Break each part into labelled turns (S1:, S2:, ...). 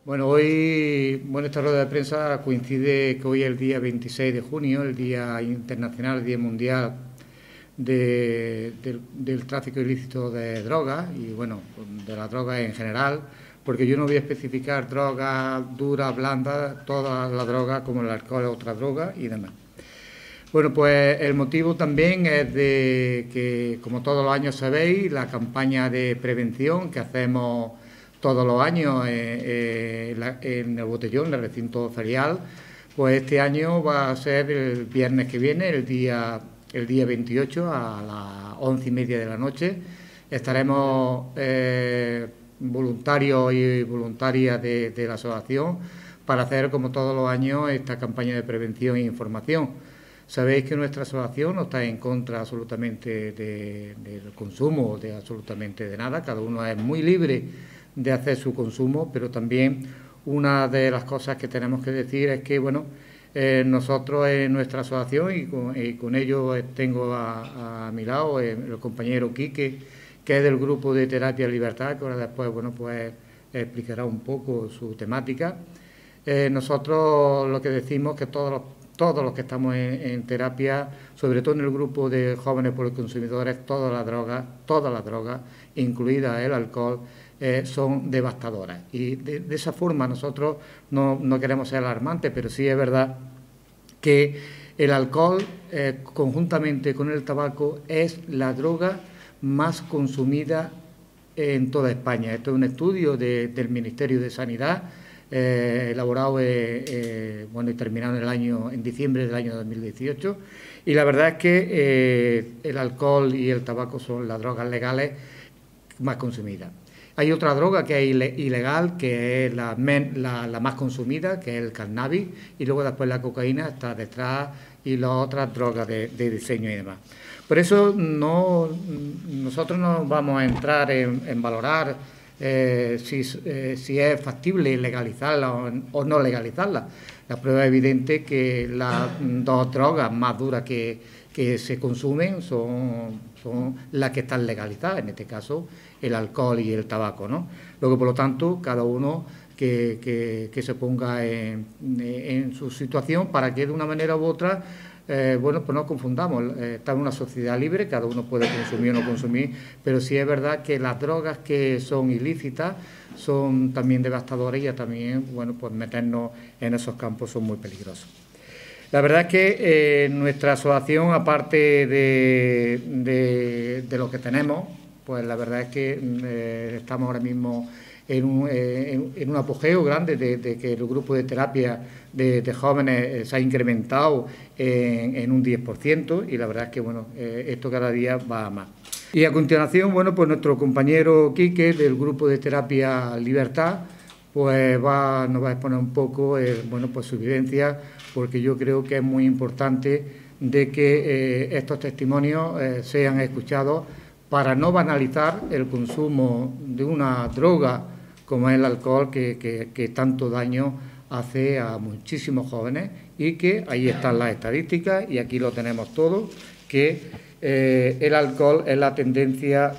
S1: Bueno, esta rueda de prensa coincide que hoy es el día 26 de junio, el Día Internacional, el Día Mundial del tráfico ilícito de drogas y, bueno, de las drogas en general, porque yo no voy a especificar drogas duras, blandas, todas las drogas como el alcohol, otras drogas y demás. Bueno, pues el motivo también es de que, como todos los años sabéis, la campaña de prevención que hacemos todos los años en el Botellón, en el recinto ferial, pues este año va a ser el viernes que viene, el día 28 a las 11:30 de la noche. Estaremos voluntarios y voluntarias de la asociación para hacer, como todos los años, esta campaña de prevención e información. Sabéis que nuestra asociación no está en contra absolutamente del consumo, de absolutamente de nada. Cada uno es muy libre de hacer su consumo, pero también una de las cosas que tenemos que decir es que, bueno, nosotros en nuestra asociación, y con ello tengo a mi lado el compañero Quique, que es del grupo de Terapia Libertad, que ahora después, bueno, pues explicará un poco su temática. Nosotros lo que decimos es que todos los que estamos en terapia, sobre todo en el grupo de jóvenes por los consumidores, todas las drogas, incluida el alcohol, son devastadoras. Y de esa forma nosotros no queremos ser alarmantes, pero sí es verdad que el alcohol, conjuntamente con el tabaco, es la droga más consumida en toda España. Esto es un estudio del Ministerio de Sanidad, elaborado y terminado en diciembre del año 2018, y la verdad es que el alcohol y el tabaco son las drogas legales más consumidas. Hay otra droga que es ilegal, que es la más consumida, que es el cannabis, y luego después la cocaína está detrás, y las otras drogas de diseño y demás. Por eso nosotros no vamos a entrar en valorar si es factible legalizarla o no legalizarla. La prueba evidente que las dos drogas más duras que se consumen son las que están legalizadas, en este caso el alcohol y el tabaco, ¿no? Luego, por lo tanto, cada uno que se ponga en su situación para que de una manera u otra, pues no confundamos. Está en una sociedad libre, cada uno puede consumir o no consumir, pero sí es verdad que las drogas que son ilícitas son también devastadoras, y también, pues meternos en esos campos son muy peligrosos. La verdad es que nuestra asociación, aparte de lo que tenemos, pues la verdad es que estamos ahora mismo en un apogeo grande de que el grupo de terapia de jóvenes se ha incrementado en un 10%, y la verdad es que, bueno, esto cada día va a más. Y a continuación, bueno, pues nuestro compañero Quique, del grupo de Terapia Libertad, pues nos va a exponer un poco, pues su vivencia, porque yo creo que es muy importante de que estos testimonios sean escuchados para no banalizar el consumo de una droga como es el alcohol, que tanto daño hace a muchísimos jóvenes, y que ahí están las estadísticas, y aquí lo tenemos todo, que el alcohol es la tendencia,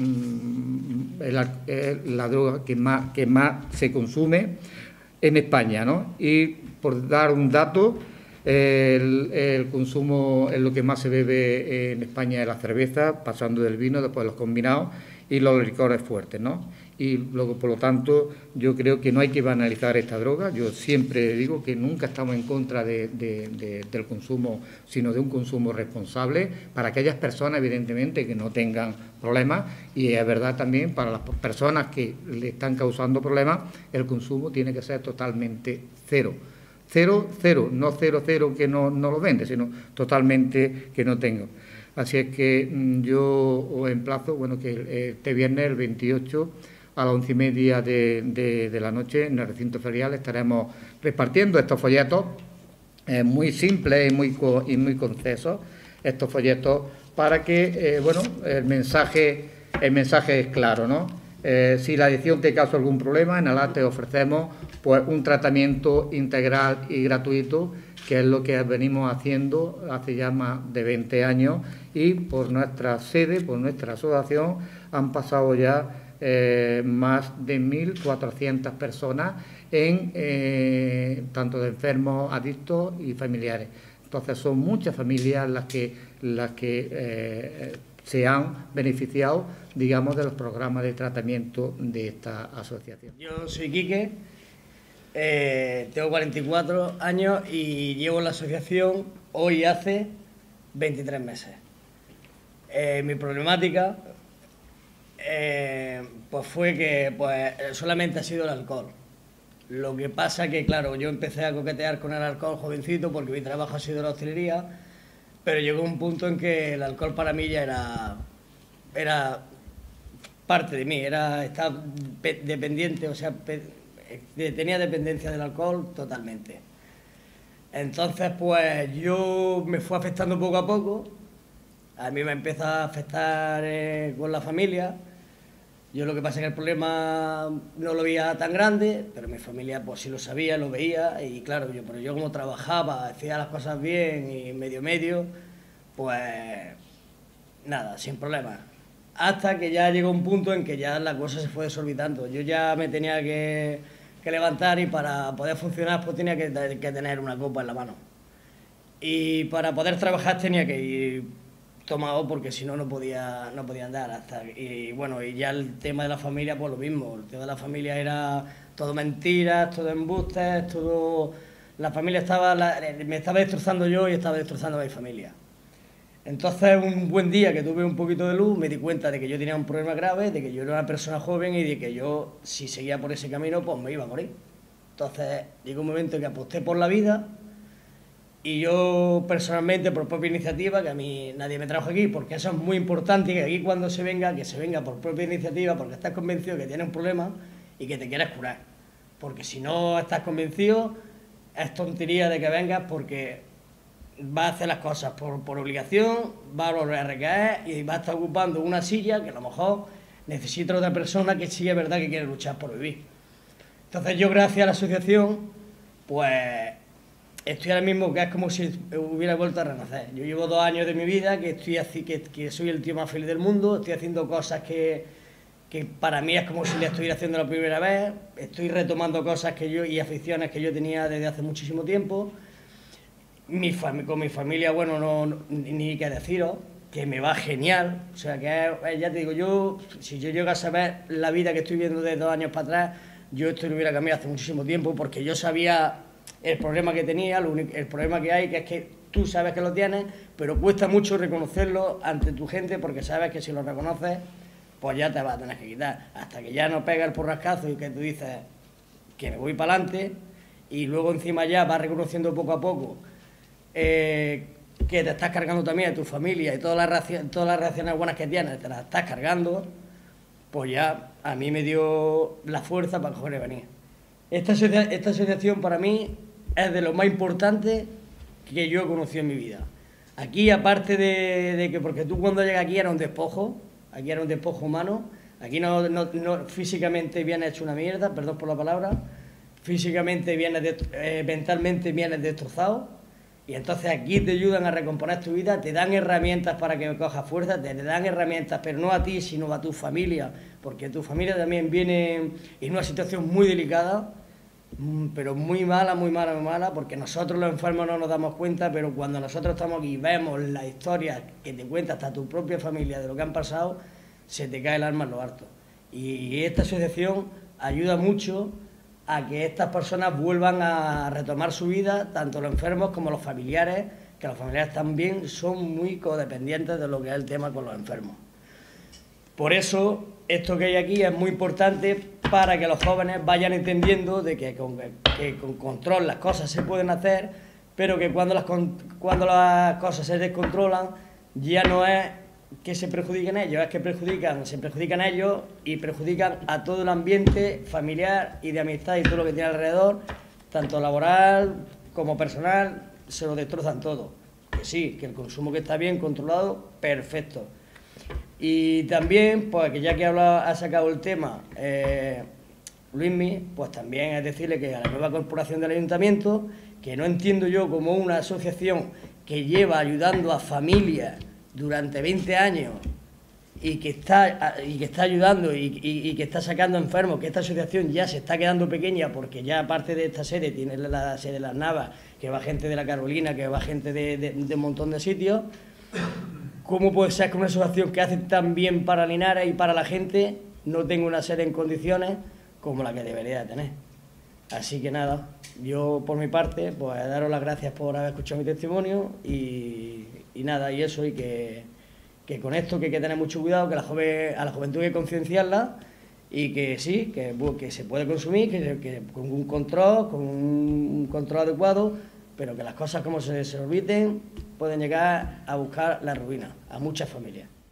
S1: la droga que más se consume en España, ¿no? Y por dar un dato, el consumo es lo que más se bebe en España es la cerveza, pasando del vino, después los combinados y los licores fuertes, ¿no? Y luego, por lo tanto, yo creo que no hay que banalizar esta droga. Yo siempre digo que nunca estamos en contra del consumo, sino de un consumo responsable para aquellas personas, evidentemente, que no tengan problemas, y es verdad también para las personas que le están causando problemas, el consumo tiene que ser totalmente cero. Cero, no 0,0 que no lo vende, sino totalmente que no tengo. Así es que yo os emplazo, bueno, que este viernes, el 28, a las 11:30 de la noche, en el recinto ferial, estaremos repartiendo estos folletos muy simples y muy concisos, estos folletos, para que, el mensaje es claro, ¿no? Si la adicción te causa algún problema, en ALA te ofrecemos pues un tratamiento integral y gratuito, que es lo que venimos haciendo hace ya más de 20 años, y por nuestra sede, por nuestra asociación, han pasado ya más de 1.400 personas tanto de enfermos, adictos y familiares. Entonces son muchas familias las que se han beneficiado, digamos, de los programas de tratamiento de esta asociación.
S2: Yo soy Quique, tengo 44 años y llevo en la asociación hoy hace 23 meses. Mi problemática pues fue que solamente ha sido el alcohol. Lo que pasa que, claro, yo empecé a coquetear con el alcohol jovencito porque mi trabajo ha sido la hostelería, pero llegó un punto en que el alcohol para mí ya era parte de mí, estaba dependiente, o sea, tenía dependencia del alcohol totalmente. Entonces, pues yo me fue afectando poco a poco, a mí me empezó a afectar con la familia. Yo lo que pasa es que el problema no lo veía tan grande, pero mi familia pues sí lo sabía, lo veía, y claro, pero yo como trabajaba, hacía las cosas bien y medio, pues nada, sin problema. Hasta que ya llegó un punto en que ya la cosa se fue desorbitando. Yo ya me tenía que levantar y para poder funcionar pues tenía que tener una copa en la mano. Y para poder trabajar tenía que ir tomado porque si no, no podía andar. Y bueno, y ya el tema de la familia, pues lo mismo. El tema de la familia era todo mentiras, todo embustes, todo... La familia me estaba destrozando yo y estaba destrozando a mi familia. Entonces, un buen día que tuve un poquito de luz, me di cuenta de que yo tenía un problema grave, de que yo era una persona joven y de que yo, si seguía por ese camino, pues me iba a morir. Entonces, llegó un momento que aposté por la vida. Y yo personalmente, por propia iniciativa, que a mí nadie me trajo aquí, porque eso es muy importante, que aquí cuando se venga, que se venga por propia iniciativa, porque estás convencido que tienes un problema y que te quieres curar. Porque si no estás convencido, es tontería de que vengas porque vas a hacer las cosas por obligación, vas a volver a recaer y vas a estar ocupando una silla que a lo mejor necesita otra persona que sí es verdad que quiere luchar por vivir. Entonces yo, gracias a la asociación, pues... estoy ahora mismo que es como si hubiera vuelto a renacer. Yo llevo 2 años de mi vida que soy el tío más feliz del mundo, estoy haciendo cosas que para mí es como si le estuviera haciendo la primera vez, estoy retomando cosas y aficiones que yo tenía desde hace muchísimo tiempo. Con mi familia, bueno, ni que deciros, que me va genial. O sea, que ya te digo, si yo llego a saber la vida que estoy viendo de 2 años para atrás, yo esto lo hubiera cambiado hace muchísimo tiempo porque yo sabía el problema que tenía, el problema que hay, que es que tú sabes que lo tienes, pero cuesta mucho reconocerlo ante tu gente porque sabes que si lo reconoces, pues ya te vas a tener que quitar. Hasta que ya no pega el porrascazo y que tú dices que me voy para adelante y luego encima ya vas reconociendo poco a poco que te estás cargando también a tu familia y todas las reacciones buenas que tienes, te las estás cargando, pues ya a mí me dio la fuerza para coger y venir. Esta asociación para mí es de lo más importante que yo he conocido en mi vida. Aquí, aparte de que, porque tú cuando llegas aquí era un despojo humano, aquí no físicamente vienes hecho una mierda, perdón por la palabra, físicamente mentalmente vienes destrozado, y entonces aquí te ayudan a recomponer tu vida, te dan herramientas para que cojas fuerza, te dan herramientas, pero no a ti, sino a tu familia, porque tu familia también viene en una situación muy delicada, pero muy mala, porque nosotros los enfermos no nos damos cuenta, pero cuando nosotros estamos aquí y vemos las historias que te cuenta hasta tu propia familia de lo que han pasado, se te cae el alma en lo alto. Y esta asociación ayuda mucho a que estas personas vuelvan a retomar su vida, tanto los enfermos como los familiares, que los familiares también son muy codependientes de lo que es el tema con los enfermos. Por eso, esto que hay aquí es muy importante para que los jóvenes vayan entendiendo de que con control las cosas se pueden hacer, pero que cuando las cosas se descontrolan ya no es que se perjudiquen ellos, es que se perjudican ellos y perjudican a todo el ambiente familiar y de amistad y todo lo que tiene alrededor, tanto laboral como personal, se lo destrozan todo. Que sí, que el consumo que está bien controlado, perfecto. Y también, pues que ya que ha sacado el tema Luismi, pues también es decirle que a la nueva corporación del ayuntamiento, que no entiendo yo como una asociación que lleva ayudando a familias durante 20 años y que está ayudando y que está sacando enfermos, que esta asociación ya se está quedando pequeña porque ya aparte de esta sede tiene la sede de Las Navas, que va gente de la Carolina, que va gente de un montón de sitios. ¿Cómo puede ser que una asociación que hace tan bien para Linares y para la gente no tenga una sede en condiciones como la que debería de tener? Así que nada, yo por mi parte, pues daros las gracias por haber escuchado mi testimonio y nada, y eso, y que con esto que hay que tener mucho cuidado, que a la juventud hay que concienciarla y que sí, que se puede consumir, que con un control adecuado, pero que las cosas como se olviden pueden llegar a buscar la ruina a muchas familias.